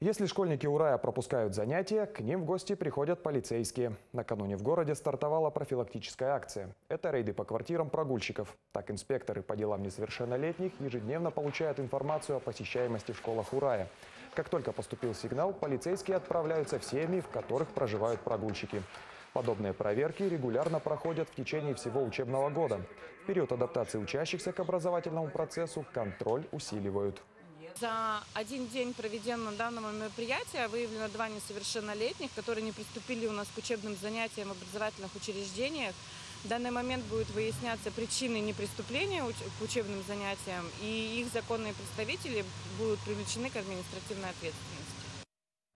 Если школьники Урая пропускают занятия, к ним в гости приходят полицейские. Накануне в городе стартовала профилактическая акция. Это рейды по квартирам прогульщиков. Так инспекторы по делам несовершеннолетних ежедневно получают информацию о посещаемости в школах Урая. Как только поступил сигнал, полицейские отправляются в семьи, в которых проживают прогульщики. Подобные проверки регулярно проходят в течение всего учебного года. В период адаптации учащихся к образовательному процессу контроль усиливают. За один день проведенного данного мероприятия выявлено 2 несовершеннолетних, которые не приступили у нас к учебным занятиям в образовательных учреждениях. В данный момент будут выясняться причины неприступления к учебным занятиям, и их законные представители будут привлечены к административной ответственности.